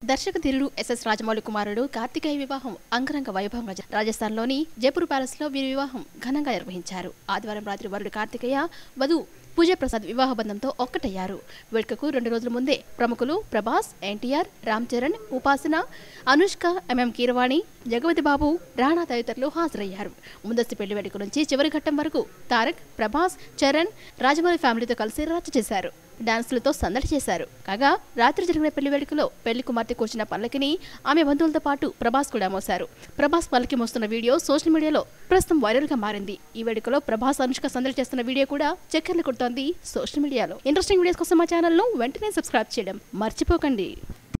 దర్శక ధీరుడు ఎస్ఎస్ రాజమౌళి కుమారుడు కార్తికేయ వివాహం అంగరంగ వైభవంగా రాజస్థాన్లోని జైపూర్ ప్యాలెస్ లో వీరి వివాహం ఘనంగా నిర్వహించారు. ఆదివారం రాత్రి వరుడు కార్తికేయ వధువు పూజా ప్రసాద్ వివాహ బంధంతో ఒక్కటయ్యారు. వేడుకకు 2 రోజుల ముందే ప్రముఖులు ప్రభాస్, NTR, రామ్ చరణ్, ఉపాసన, అనుష్క, కీరవాణి, జగపతి బాబు, రాణా తదితరులు హాజరయ్యారు. ముందస్తు పెళ్లి వేడుక నుంచి చివరి ఘట్టం వరకు తారక్, ప్రభాస్, చరణ్, రాజమౌళి ఫ్యామిలీతో కలిసి రచ్చ చేశారు. డాన్సులతో సందడి చేశారు. కాగా రాత్రి జరిగిన పెళ్లి వేడుకలో పెళ్లి కుమార్తె కూర్చున్న పల్లకిని ఆమె బంధువులతో పాటు ప్రభాస్ కూడా మోశారు. ప్రభాస్ పల్లకి మోస్తున్న వీడియో సోషల్ మీడియాలో ప్రస్తుతం వైరల్ గా మారింది. ఈ వేడుకలో ప్రభాస్, అనుష్క సందడి చేస్తున్న వీడియో కూడా చక్కర్లు కొడుతోంది సోషల్ మీడియాలో. ఇంట్రెస్టింగ్ వీడియోస్ కోసం మా ఛానల్ ను వెంటనే సబ్స్క్రైబ్ చేయడం మర్చిపోకండి.